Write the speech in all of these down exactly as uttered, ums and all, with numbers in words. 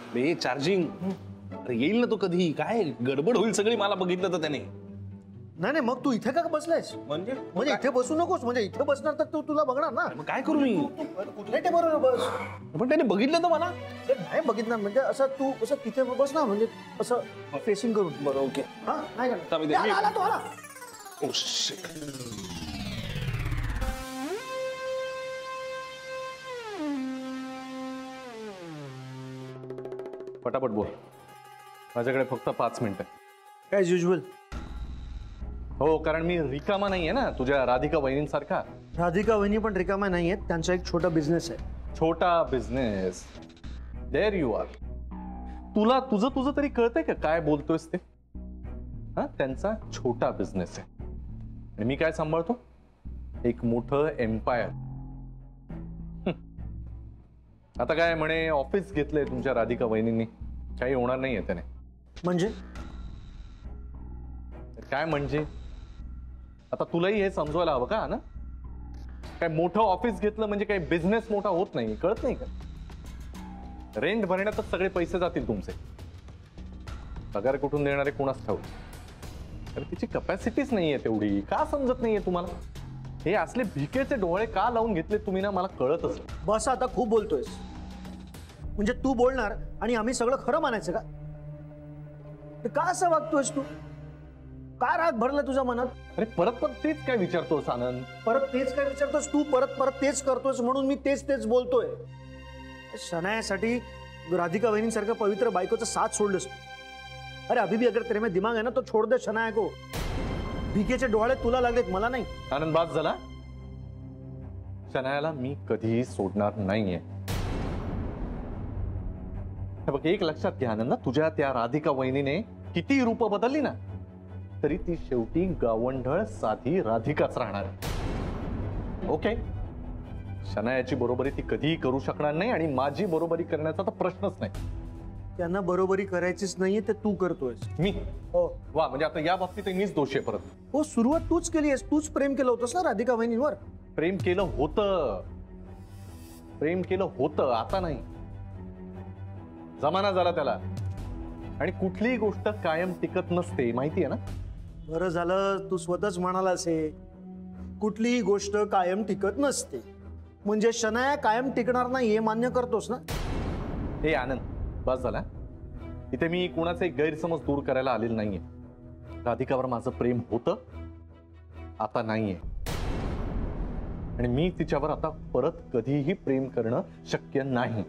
बे चार्जिंग अरे येईल ना तो कधी. काय गडबड होईल सगळी मला बघितलं तर त्याने. नाही नाही मग तू इथे का बसलायस? म्हणजे म्हणजे इथे बसू नकोस. म्हणजे इथे बसणार तर तू तुला बघणार ना. मग काय करू मी? कुठल्या टेबलवर बस. पण त्याने बघितलं तर मला. नाही बघितणार म्हणजे असं तू असं तिथे बस ना. म्हणजे असं फेसिंग करून. बरं ओके. हा नाही का आला तो आला. Oh shit. पटापट बोल. माझ्याकडे फक्त पाच मिनिटं. As usual. हो कारण मी रिकामा नाहीये ना तुझ्या राधिका वहिनींसारखा. राधिका वहिनी पण रिकामा नाहीयेत. त्यांचा एक छोटा बिझनेस आहे. छोटा बिझनेस. There you R. तुला तुझं तुझं तरी कळतंय का काय बोलतोयस ते? हा त्यांचा छोटा बिझनेस आहे आणि मी काय सांभाळतो? एक मोठं एम्पायर. आता काय म्हणे ऑफिस घेतलंय तुमच्या राधिका वहिनींनी. काही होणार नाहीये त्याने. म्हणजे काय म्हणजे? आता तुलाही हे समजवायला हवं का ना? काय मोठं ऑफिस घेतलं म्हणजे काही बिझनेस मोठा होत नाही. कळत नाही का? रेंट भरण्यातच सगळे पैसे जातील तुमचे. पगार कुठून देणारे कोणाच ठाऊक. अरे तिची कपॅसिटीच नाहीये तेवढी. का समजत नाहीये तुम्हाला? हे असले भिकेचे डोळे का लावून घेतले तुम्ही ना मला कळतच. बस आता खूप बोलतोयस. म्हणजे तू बोलणार आणि आम्ही सगळं खरं मानायचं का? का असं वागतोयस तू? काय राग भरला तुझ्या मनात? अरे परत परत तेच काय विचारतोस आनंद? परत तेच काय विचारतोस तू? परत परत तेच करतोस म्हणून मी तेच तेच बोलतोय. शनायासाठी राधिका वहिनींसारखं पवित्र बायकोचा साथ सोडलंस. अरे अभी भी अगर तेरे में दिमाग है ना तो छोड़ दे शनाया को. भिकेचे डोळे तुला लागलेत मला नाही. आनंद बास झाला. शनायाला मी कधीही सोडणार नाहीये. बघ एक लक्षात घ्या आनंद. तुझ्या त्या राधिका वहिनीने किती रूप बदलली ना तरी ती शेवटी गावंढळ साधी राधिकाच राहणार. ओके. शनायाची बरोबरी ती कधीही करू शकणार नाही आणि माझी बरोबरी करण्याचा तर प्रश्नच नाही. त्यांना बरोबरी करायचीच नाहीये ते तू करतोयस. मी? हो. वा म्हणजे आता या बाबतीत मीच दोषी आहे परत. हो सुरुवात तूच केली आहेस. तूच प्रेम केलं होतंस ना राधिका वहिनींवर. प्रेम केलं होतं. प्रेम केलं होतं आता नाही. जमाना झाला त्याला. आणि कुठलीही गोष्ट कायम टिकत नसते माहिती आहे ना? बरं झालं तू स्वतःच म्हणालास हे. कुठलीही गोष्ट कायम टिकत नसते. म्हणजे शनाया कायम टिकणार नाही हे मान्य करतोस ना? हे आनंद बस झाला. इथे मी कुणाचे गैरसमज दूर करायला आलेलं नाहीये. राधिकावर माझं प्रेम होतं आता नाहीये आणि मी तिच्यावर आता परत कधीही प्रेम करणं शक्य नाही.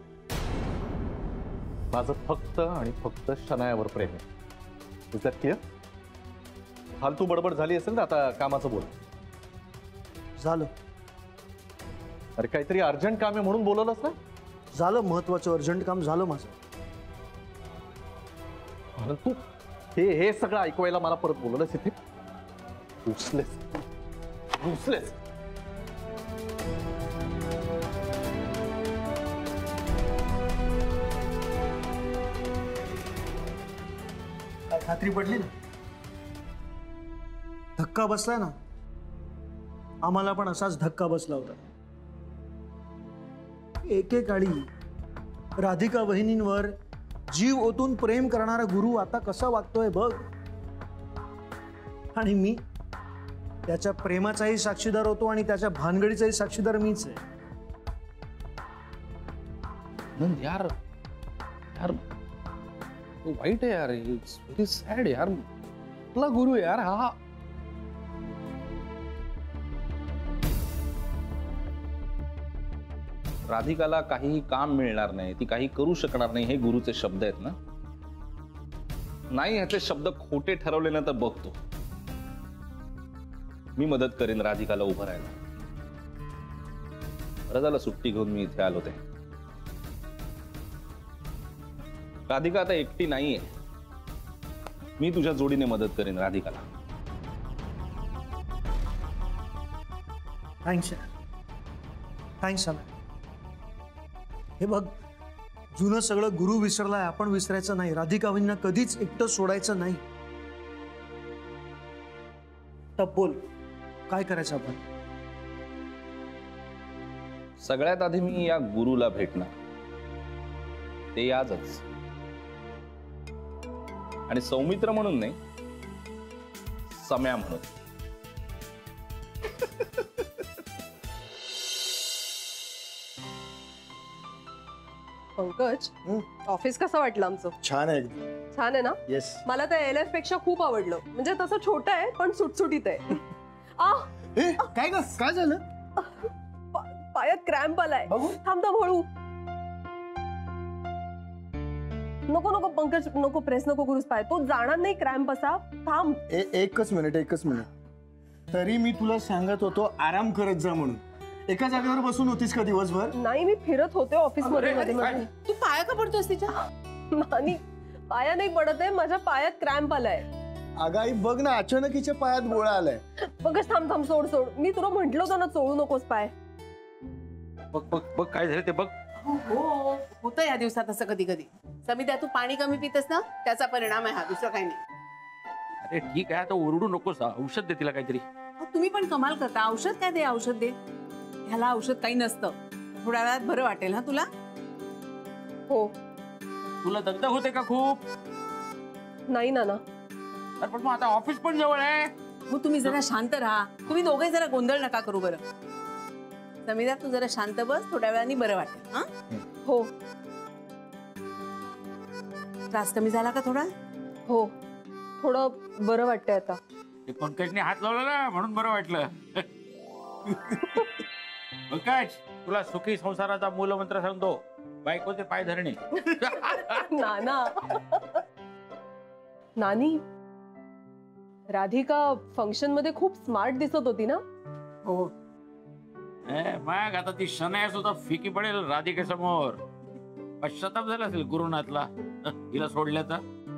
माझं फक्त आणि फक्त शनायावर प्रेम आहे. Is that clear? फालतू बडबड झाली असेल तर आता कामाचं बोल. झालं. अरे काहीतरी अर्जंट काम आहे म्हणून बोलवलंस ना? झालं. महत्वाचं अर्जंट काम झालं माझं. तू हे हे सगळं ऐकवायला मला परत बोलवलंस इथे? उचलेस उचलेस. काय खात्री पडली ना? धक्का बसला ना? आम्हाला पण असाच धक्का बसला होता. एकेकाळी राधिका वहिनींवर जीव ओतून प्रेम करणारा गुरु आता कसा वागतोय बघ. आणि मी त्याच्या प्रेमाचाही साक्षीदार होतो आणि त्याच्या भानगडीचाही साक्षीदार मीच आहे. यार यार वाईट आहे यार. इट्स व्हेरी सॅड यार. आपला गुरु यार हा. राधिकाला काही काम मिळणार नाही. ती काही करू शकणार नाही हे गुरुचे शब्द आहेत ना? नाही ह्याचे शब्द खोटे ठरवले ना तर बघतो. मी मदत करेन राधिकाला उभं राहायला. बरं झालं सुट्टी घेऊन मी इथे आलो ते. राधिका आता एकटी नाहीये. मी तुझ्या जोडीने मदत करेन राधिकाला. Thanks thanks. हे बघ जुनं सगळं गुरु विसरलाय. आपण विसरायचं नाही. राधिका वहिनींना कधीच एकटं सोडायचं नाही. तब बोल काय करायचं आपण? सगळ्यात आधी मी या गुरुला भेटणार. ते आजच. आणि सौमित्र म्हणून नाही, सम्या म्हणून. पंकज, ऑफिस कसं वाटलं आमचं? छान आहे. छान आहे ना? येस. मला तर एल एफ पेक्षा खूप आवडलं. म्हणजे तसं छोटं आहे पण सुटसुटीत आहे. आ काय ग, काय झालं? पायात क्रॅम्प आलाय. थांब थांब हळू. नको नको पंकज, नको प्रेस नको करूस पाय. तो जाणार नाही क्रॅम्प असा. थांब. एकच मिनिट एकच मिनिट तरी मी तुला सांगत होतो आराम करत जा म्हणून. एका जागेवर बसून होतीस का दिवसभर? नाही, मी फिरत होते ऑफिस मध्ये मध्ये मध्ये. तू पाया का पडतोस तिच्या? नाही, पाया नाही पडत आहे. माझ्या पायात क्रॅम्प आलाय. अगं आई बघ ना, अचानक हिच्या पायात गोळा आलाय. पंकज थांब थांब, सोड सोड. मी तुला म्हंटल होतं ना चोळू नकोस पाय. बघ बघ बघ काय झालं ते बघ. हो होतं या दिवसात असं कधी कधी. समिता, तू पाणी कमी पितस ना, त्याचा परिणाम आहे हा, दुसरं काही नाही. अरे ठीक आहे, आता ओरडू नकोस. औषध दे तिला काहीतरी. तुम्ही पण कमाल करता. औषध काय दे, औषध दे. ह्याला औषध काही नसतं. थोड्या वेळात बरं वाटेल हा तुला. हो. तुला दगदग होते का खूप? नाही ना ना. अरे पण मग आता ऑफिस पण जवळ आहे. मग तुम्ही जरा शांत राहा. तुम्ही दोघे जरा गोंधळ नका करू बरं. समिता, तू जरा शांत बस, थोड्या वेळाने बरं वाटेल. हा हो. त्रास कमी झाला का थोडा? हो, थोडं बरं वाटतंय आता. पंकजने हात लावला ना म्हणून बरं वाटलं. पंकज, तुला सुखी संसाराचा मूलमंत्र सांगतो, बायकोचे पाय धरणे. नाना. नानी, राधिका फंक्शन मध्ये खूप स्मार्ट दिसत होती ना? हो. मग आता ती शनाया सुद्धा फिकी पडेल राधिकेसमोर. पश्चाताप झाला असेल गुरुनाथला हिला सोडल्याचा.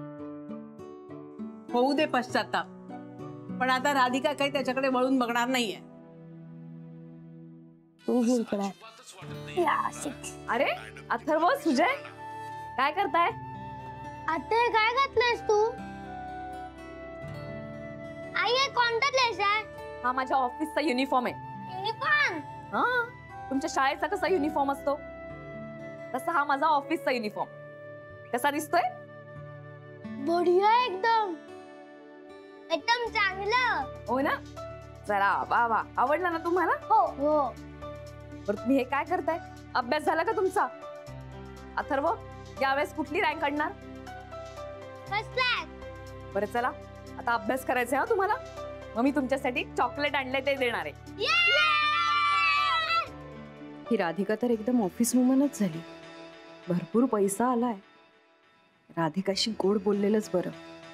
होऊ दे पश्चाताप, पण आता राधिका काही त्याच्याकडे वळून बघणार नाहीये. अरे अथर्व, सुजय, काय करताय? आता काय घातलंयस तू? आई, हे कोणता ड्रेस आहे? हा माझ्या ऑफिसचा युनिफॉर्म आहे. युनिफॉर्म? हा, तुमच्या शाळेचा कसा युनिफॉर्म असतो तसा हा माझा ऑफिसचा युनिफॉर्म. कसा दिसतोय? बढिया, एकदम एकदम चांगलं. हो ना? जरा वा वा, आवडला ना तुम्हाला? हो हो. बरं, तुम्ही हे काय करताय? अभ्यास झाला का तुमचा? अथर्व, यावेळेस कुठली रँक आणणार? First class. बरं चला, आता अभ्यास करायचा आहे तुम्हाला. मग मी तुमच्यासाठी चॉकलेट आणले ते देणार आहे. ही राधिका तर एकदम ऑफिस वुमनच झाली. भरपूर पैसा आलाय. राधिकाशी गोड बोललेलंच बरं.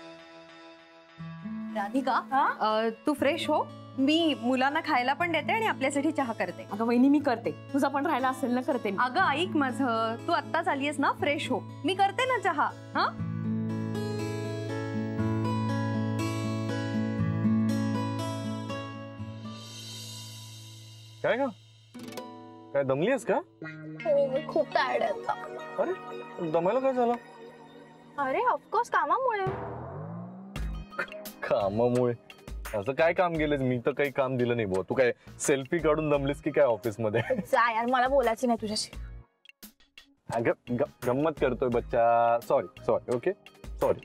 राधिका, तू फ्रेश हो. मी मुलांना खायला पण देते आणि आपल्यासाठी चहा करते. अगं वहिनी, मी करते. तुझा पण राहिला असेल ना, करते. अगं ऐक माझं, तू आत्ताच आलीयस ना, फ्रेश हो. मी करते ना चहा. हा, काय का? काय दमलीस का? हो, मी खूप टायर्ड आहे आता. अरे दमायला काय झालं? अरे ऑफकोर्स कामामुळे. कामामुळे? असं काय काम केलंस? मी तर काही काम दिलं नाही बुवा. तू काय सेल्फी काढून दमलीस की काय ऑफिस मध्ये? जा यार, मला बोलायचं नाही तुझ्याशी. अगं गंमत करतोय बच्चा. Sorry sorry okay sorry.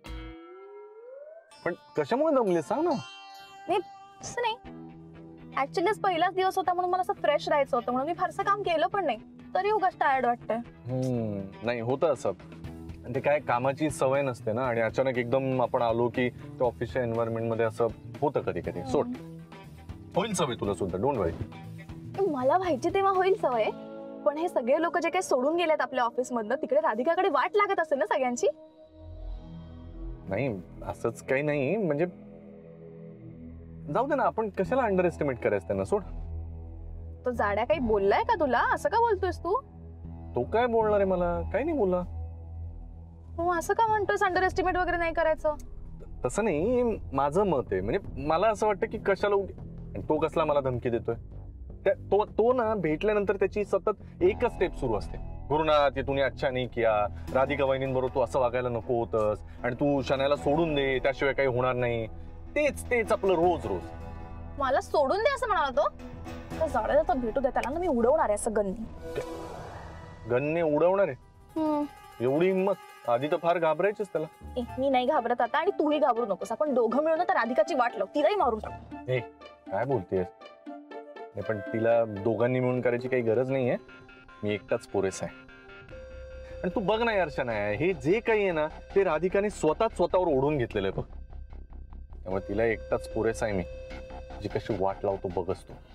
पण कशामुळे दमलीस सांग ना. नाही असं नाही, ऍक्च्युली पहिलाच दिवस होता म्हणून मला असं फ्रेश राहायचं होतं, म्हणून मी फारसं काम केलं पण नाही. तरी उगाच टायर्ड वाटतंय. हम्म नाही, होतं असं. ते काय कामाची सवय नसते ना, आणि अचानक एकदम आपण आलो की त्या ऑफिसच्या एन्व्हायरमेंट मध्ये असं होतं कधी कधी. सोड, होईल सवय तुला सुद्धा, डोंट वरी. मला व्हायची तेव्हा होईल सवय, पण हे सगळे लोक जे काही सोडून गेलेत आपल्या ऑफिस मधनं, तिकडे राधिकाकडे वाट लागत असेल ना सगळ्यांची. नाही असंच काही नाही, म्हणजे जाऊ दे ना, आपण कशाला अंडर एस्टिमेट करायचं त्यांना. सोड. तो जाड्या काही बोललाय का तुला? असं का बोलतोयस तू? तो काय बोलणार आहे मला? काही नाही बोलला. तू असं का म्हणतोयस अंडर एस्टिमेट वगैरे नाही करायचं? तसं नाही, माझं मत आहे. म्हणजे मला असं वाटतं की कशाला उगी- तो कसला मला धमकी देतोय. तो तो ना भेटल्यानंतर त्याची सतत एकच स्टेप सुरू असते. गुरुनाथ, ये तूने अच्छा नहीं किया, राधिका वहिनींबरोबर तू असं वागायला नको होतस, आणि तू शनायाला सोडून दे, त्याशिवाय काही होणार नाही. तेच तेच आपलं रोज रोज. मला सोडून दे असं म्हणाला तो? तर जाड्याला तर भेटू दे, त्याला ना मी उडवणार आहे असं गन्नी. गन्ने उडवणार आहे? एवढी हिंमत? आधी तर फार घाबरायचीच त्याला. ए, मी नाही घाबरत आता आणि तूही घाबरू नकोस. आपण दोघं मिळून तर राधिकाची वाट लावू, तिलाही मारून टाकू. ए काय बोलतेस? नाही पण तिला दोघांनी मिळून करायची काही गरज नाहीये. मी एकटाच पुरेसा आहे. आणि तू बघ ना यार शनाया, हे जे काही आहे ना ते राधिकाने स्वतःच स्वतःवर ओढून घेतलेलं आहे बघ. त्यामुळे तिला एकटाच पुरेसा आहे मी. जी कशी वाट लावतो बघच तू.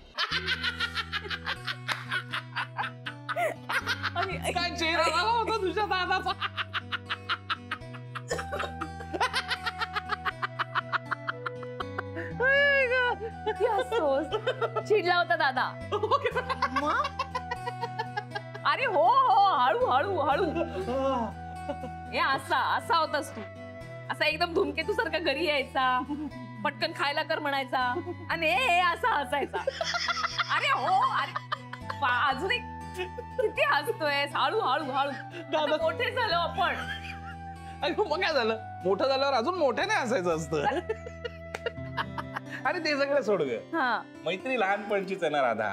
काय चेहरा झाला होता तुझ्या दादाचा. किती हसतोस? चिडला होता दादा. मग? अरे हो हो, हळू हळू हळू. हे असा असा होतास तू. असा एकदम धुमकेतू सारखा घरी यायचा, पटकन खायला कर म्हणायचा आणि हे असा हसायचा. अरे हो, अरे अजून एक किती हसतोय. हळू हळू हळू. आता मोठे झालो आपण. अरे मग काय झालं? मोठं झाल्यावर अजून मोठ्याने असायचं असतं. अरे ते सगळं सोड ग. मैत्री लहानपणचीच आहे ना राधा.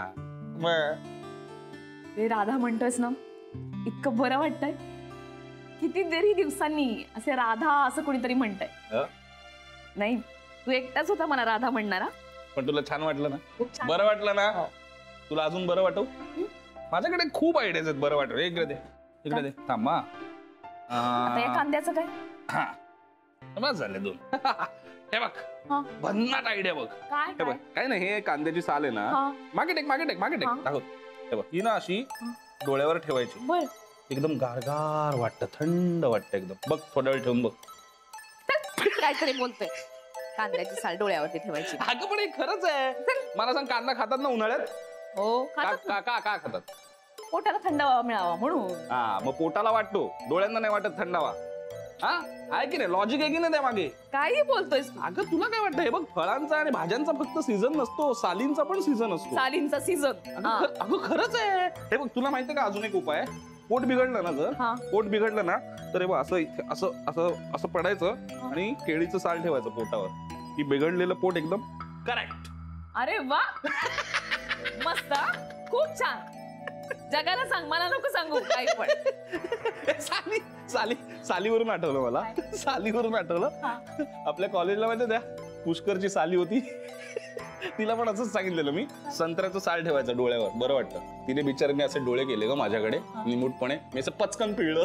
ते राधा म्हणतोयस ना, इतकं बरं वाटतंय. कितीतरी दिवसांनी असे राधा असं कोणीतरी म्हणतंय. नाही तू एकटाच होता मला राधा म्हणणारा. पण तुला छान वाटलं ना? बरं वाटलं ना? तुला अजून बरं वाटव? माझ्याकडे खूप आयडियाज आहेत बरं वाटव. इकडे दे, इकडे दे. थांब हा. आता या कांद्याचं काय? हा बस झाले दोन. हे बघ भन्नाट आयडिया बघ. काय हे बघ काय नाही, हे कांद्याची साल आहे ना, मागे टेक मागे टेक मागे टेक दाखव. हे बघ ही ना अशी डोळ्यावर ठेवायची. एकदम गारगार वाटतं, थंड वाटतं एकदम. बघ थोडा वेळ ठेवून बघ. काहीतरी बोलतोय. कांद्याची साल डोळ्यावरती ठेवायची. अगं पण हे खरंच आहे. मला सांग, कांदा खातात ना उन्हाळ्यात? हो का का का खातात? पोटाला थंडावा मिळावा म्हणून. हा मग पोटाला वाटतो, डोळ्यांना नाही वाटत थंडावा. हा आहे की नाही? लॉजिक आहे की नाही त्या मागे? काही बोलतोयस? अगं तुला काय वाटतं? हे बघ फळांचा आणि भाज्यांचा फक्त सीझन नसतो, सालींचा पण सीझन असतो. सालींचा सीझन. अगं खरंच आहे. हे बघ तुला माहितीये का अजून एक उपाय? पोट बिघडलं ना, जर पोट बिघडलं ना तर हे बघ असं असं असं असं पडायचं आणि केळीचं साल ठेवायचं पोटावर. की बिघडलेलं पोट एकदम करेक्ट. अरे वा, मस्त, खूप छान. जगाला सांग, मला नको सांगू काही पण. साली साली सालीवरून आठवलं मला. सालीवरून आठवलं आपल्या कॉलेजला माहिती त्या पुष्करची साली होती. तिला पण असंच सांगितलेलं मी, संत्र्याचं साल ठेवायचं डोळ्यावर, बरं वाटतं. तिने बिचाराने असे डोळे केले ग माझ्याकडे निमूटपणे. मी असं पचकन पिळलं.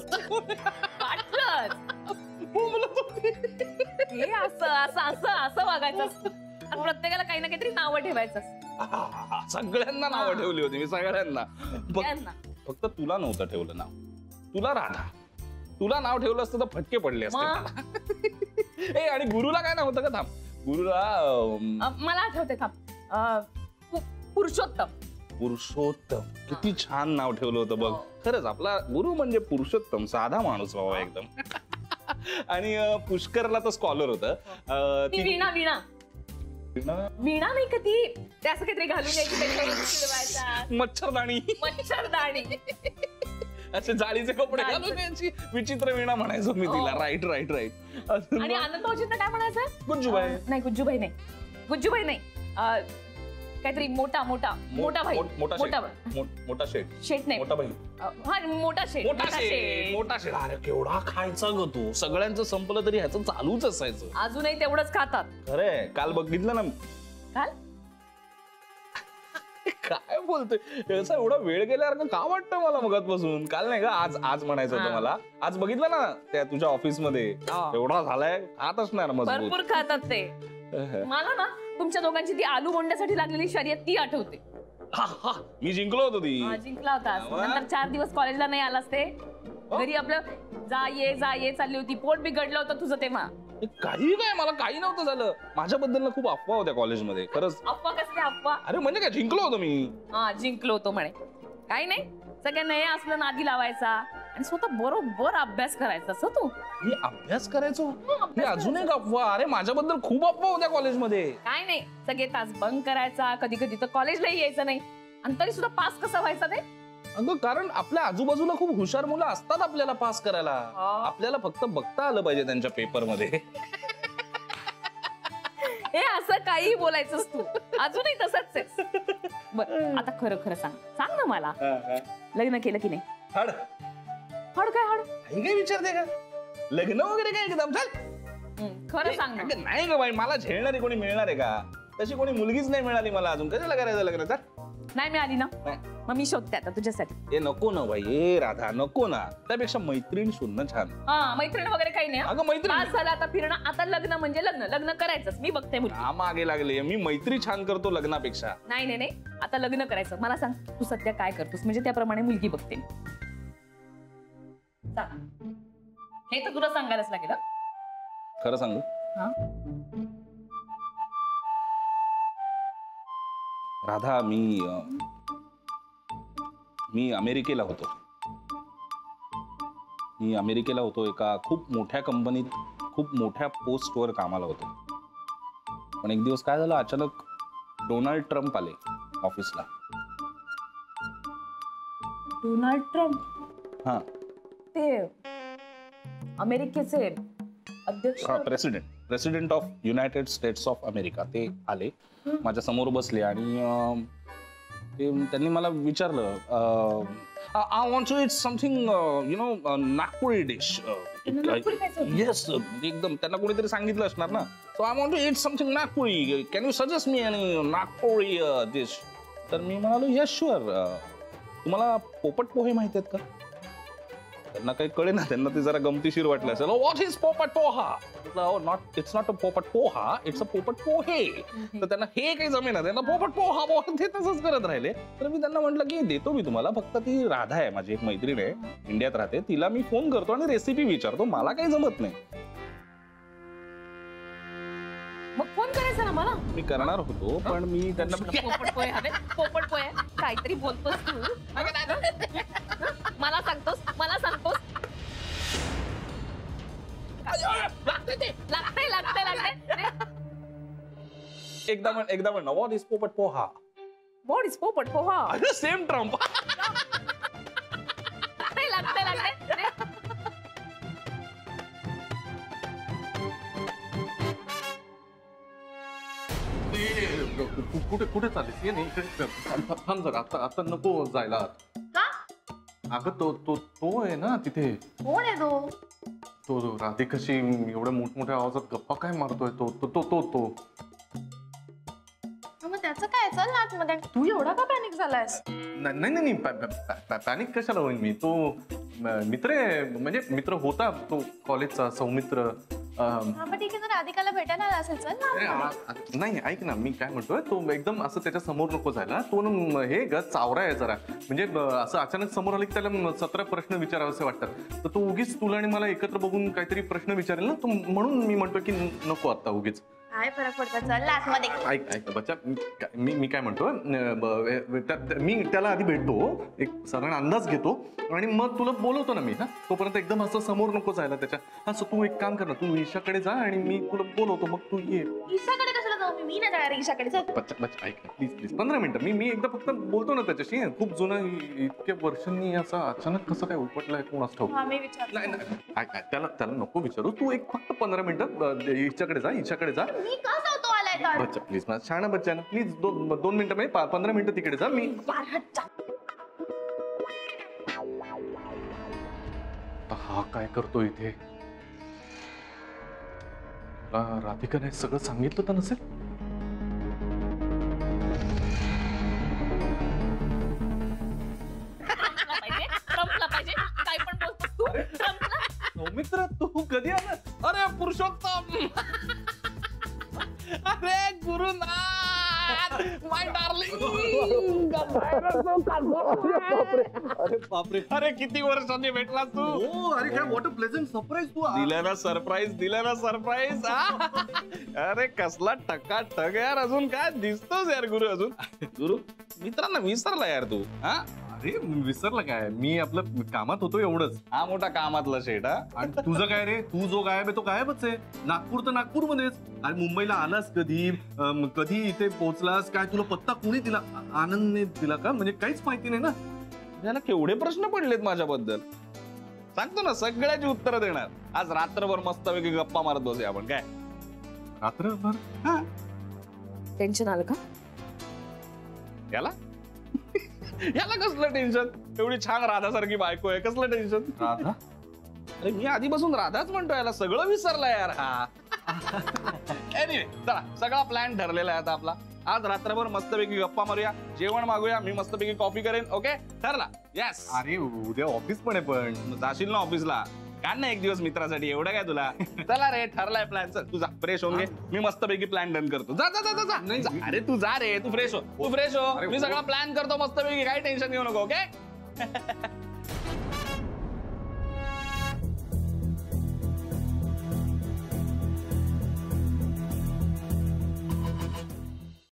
हे असं असं असं असं वागायचं असतं. आणि प्रत्येकाला काही ना काहीतरी नावं ठेवायचं. सगळ्यांना नावं ठेवली होती मी, सगळ्यांना. फक्त तुला नव्हतं ठेवलं नाव. तुला राधा, तुला नाव ठेवलं असतं तर फटके पडले असते. ए आणि गुरुला काय नाव होतं का? थांब, गुरुला मला आठवते. थांब, पुरुषोत्तम. पुरुषोत्तम, किती छान नाव ठेवलं होतं बघ. खरंच आपला गुरु म्हणजे पुरुषोत्तम, साधा माणूस बाबा एकदम. आणि पुष्करला तर स्कॉलर होतं. वीणा वीणा वीणा नाही का ती? ते असं काहीतरी घालून यायची, मच्छरदाणी. मच्छरदाणी असे जाळीचे कपडे घालून यायची. विचित्र वीणा म्हणायचो मी तिला. Right right right. आणि आनंद भाऊजींना काय म्हणायचं? गुज्जूबाई. नाही गुज्जूबाई नाही, गुज्जूबाई नाही, काहीतरी मोठा मोठा मोठा भाई. मोठा मोठा शेठ. शेठ नाही, मोठा भाई. हा मोठा शेठ. मोठा शेठ. मोठा शेठ. अरे केवढा खायचा ग तू. सगळ्यांचं संपलं तरी ह्याचं चालूच असायचं. अजूनही तेवढंच खातात. खरंय. काल बघितलं ना. काल काय बोलतोय? असा एवढा वेळ गेल्यासारखं का वाटतं मला मगातपासून? काल नाही का, आज आज म्हणायचं होतं मला. आज बघितलं ना त्या तुझ्या ऑफिस मध्ये एवढा झालाय. खातच नाही ना मजबूत. भरपूर खातात ते. मला ना तुमच्या दोघांची ती आलू बोंड्यासाठी लागलेली शर्यत ती आठवते. मी जिंकलो होतो ती. जिंकला होता. नंतर चार दिवस कॉलेजला नाही आलास ते. घरी आपलं जा ये जा ये चालली होती. पोट बिघडलं होतं तुझं तेव्हा. काही काय, मला काही नव्हतं झालं. माझ्याबद्दल खूप अफवा होत्या कॉलेजमध्ये. खरंच. अफवा कसल्या अफवा? अरे म्हणजे काय, जिंकलो होतो मी. हा जिंकलो होतो म्हणे. काही नाही, सगळ्यांना हे असलं नादी लावायचा आणि स्वतः बरोबर अभ्यास करायचा. असं तू मी अभ्यास करायचो? हे अजून एक अफवा. अरे माझ्याबद्दल खूप अफवा होत्या कॉलेजमध्ये. काय नाही, सगळे तास बंक करायचा, कधी कधी तर कॉलेजलाही यायचं नाही. आणि तरी सुद्धा पास कसा व्हायचा ते? अगं कारण आपल्या आजूबाजूला खूप हुशार मुलं असतात आपल्याला पास करायला. आपल्याला फक्त बघता आलं पाहिजे त्यांच्या पेपर मध्ये. हे असं काही बोलायचंस तू. अजूनही तसंच आहे. बरं आता खरं खरं सांग, सांग ना मला, लग्न केलं की नाही? हड हड काय हड? काय विचारते का? लग्न वगैरे काय एकदम चल. खरं सांग ना. अगं नाही ग बाई, मला झेलणारी कोणी मिळणार आहे का? तशी कोणी मुलगीच नाही मिळाली मला अजून. कशाला करायचं लग्न? चल. नाही मिळाली ना, मग मी शोधते आता तुझ्यासाठी. ए नको ना बाई, ए राधा नको ना. त्यापेक्षा मैत्रीण शोधणं छान. हा मैत्रीण वगैरे काही नाही. अगं मैत्रीण पास झाला आता फिरणं. आता लग्न म्हणजे लग्न लग्न करायचंच. मी बघते मुलगी. हा मागे लागले. मी मैत्री छान करतो लग्नापेक्षा. नाही नाही नाही, आता लग्न करायचं. मला सांग तू सध्या काय करतोस, म्हणजे त्याप्रमाणे मुलगी बघते. हे तर तुला सांगायलाच लागेल. खरं सांगू? हा राधा, मी मी अमेरिकेला होतो. मी अमेरिकेला होतो एका खूप मोठ्या कंपनीत खूप मोठ्या पोस्टवर कामाला होतो. पण एक दिवस काय झालं, अचानक डोनाल्ड ट्रम्प आले ऑफिसला. Donald Trump? हा, ते अमेरिकेचे अध्यक्ष, president president of United States of America. ते आले, माझ्या समोर बसले आणि ते त्यांनी मला विचारलं, I want to eat something you know Nagpuri dish. Yes, एकदम त्यांना कोणीतरी सांगितलं असणार ना. So I want to eat something Nagpuri, can you suggest me any Nagpuri dish? तर मी म्हणालो येस शुअर. तुम्हाला पोपट पोहे माहिती आहेत का? त्यांना काही कळे ना, त्यांना ते जरा गमतीशीर वाटलं असेल. What is popat poha? Not it's not a popat poha, it's a पोपट पोहे. तर त्यांना हे काही जमेना, त्यांना पोपट पोहा पोहा ते तसंच करत राहिले. तर मी त्यांना म्हटलं की देतो मी तुम्हाला, फक्त ती राधा आहे माझी एक मैत्रीण आहे, इंडियात राहते, तिला मी फोन करतो आणि रेसिपी विचारतो, मला काही जमत नाही. मग फोन करायचा ना मला. मी करणार होतो पण मी त्यांना पोपट पोहे हवे. पोपट पोहे काहीतरी बोलतोस तू. मला सांगतोस मला सांगतोस लागते लागते लागते लागते. एकदा म्हण एकदा म्हण what is popat poha? What is popat poha? Same Trump. लागते लागते लागते. कुठे कुठे चालेल? ये नाही इकडे थांब जरा. आता आता नको जायला. अगं तो तो तो आहे ना तिथे. कोण आहे तो? तो राधिकाशी एवढ्या मोठमोठ्या आवाजात गप्पा काय मारतोय तो तो तो तो तो मग त्याचं काय? चल ना आतमध्ये. तू एवढा का पॅनिक झालायस? नाही नाही नाही पॅनिक कशाला होईल मी? तो मित्र आहे, म्हणजे मित्र होता तो कॉलेजचा, सौमित्र. ठीक आहे, राधिकाला भेटायला आला असेल. चल ना. नाही ऐक ना, मी काय म्हणतोय, तो एकदम असं त्याच्या समोर नको जायला. तो हे ग चावरा आहे जरा, म्हणजे असं अचानक समोर आलं की त्याला सतरा प्रश्न विचारावेसे वाटतात. तर तो उगीच तुला आणि मला एकत्र बघून काहीतरी प्रश्न विचारेल ना, तो म्हणून मी म्हणतो की नको आता उगीच. काय फरक पडतो? चल ना आतमध्ये. ऐक ऐक बच्चा, मी मी काय म्हणतो, मी त्याला आधी भेटतो, एक साधारण अंदाज घेतो आणि मग तुला बोलवतो ना मी. हा, तोपर्यंत एकदम असं समोर नको जायला त्याच्या. हा, सो तू एक काम कर ना, तू ईशाकडे जा आणि मी तुला बोलवतो, मग तू ये. ईशाकडे कशाला जाऊ? मी नाही जाणार ईशाकडे. चल बच्चा बच्चा ऐक ना प्लीज प्लीज, पंधरा मिनिटं. मी मी एकदा फक्त बोलतो ना त्याच्याशी. खूप जुनं, इतक्या वर्षांनी असं अचानक कसं काय उपटलंय कोणास ठाऊक. नाही नाही ऐक ऐक, त्याला त्याला नको विचारू. तू एक फक्त पंधरा मिनिटं ईशाकडे जा, ईशाकडे जा. मी का जातो? आलाय बच्चा प्लीज, माझा छान बच्चा ना, प्लीज दोन दोन मिनिटं म्हणजे पंधरा मिनिटं तिकडे जा. मी हा काय करतो इथे? राधिकाने सगळं सांगितलं तर नसेल? काय पण बोलतोस तू? सौमित्र, तू कधी आला? अरे पुरुषोत्तम, अरे गुरुनाथ, माय डार्लिंग. अरे बापरे, अरे किती वर्षांनी भेटला तू. अरे काय व्हॉट अ प्लेझंट सरप्राईज. तू दिलं ना सरप्राईज, दिलं ना सरप्राईज. अरे कसला टक्का टक यार. अजून काय दिसतोस यार गुरु. अजून गुरु मित्रांना विसरला यार तू. हा, अरे विसरला काय, मी आपलं कामात होतो एवढंच. हा मोठा कामातला शेट. हा, आणि तुझं काय रे? तू जो गायब आहे तो गायबच आहे. नागपूर तर नागपूर मध्येच. आणि मुंबईला आलास कधी, कधी इथे पोहोचलास, काय तुला पत्ता कोणी दिला? आनंदने दिला का? म्हणजे काहीच माहिती नाही ना. याला केवढे प्रश्न पडलेत माझ्याबद्दल. सांगतो ना, सगळ्याची उत्तरं देणार. आज रात्रभर मस्तपैकी गप्पा मारत बसूया आपण. काय रात्रभर? हा, टेन्शन आलं का याला? याला कसलं टेन्शन? एवढी छान राधासारखी बायको आहे, कसलं टेन्शन? राधा? अरे मी आधीपासून राधाच म्हणतोय, याला सगळं विसरला यार हा. एनिवे चला, सगळा प्लॅन ठरलेला आहे आता आपला. आज रात्रभर मस्तपैकी गप्पा मारूया, जेवण मागूया, मी मस्तपैकी कॉफी करेन. ओके ठरला? येस. अरे उद्या ऑफिस पण आहे, पण जाशील ना ऑफिसला? काढ ना एक दिवस मित्रासाठी, एवढं काय तुला. चला रे, ठरलाय प्लॅन. चल तू जा, फ्रेश होऊन घे, मी मस्तपैकी प्लॅन डन करतो. जा जा जा जा नाही, जा. अरे तू जा रे, तू फ्रेश हो, तू फ्रेश हो. अरे मी हो. सगळा प्लॅन करतो मस्तपैकी, काही टेन्शन घेऊ नको. ओके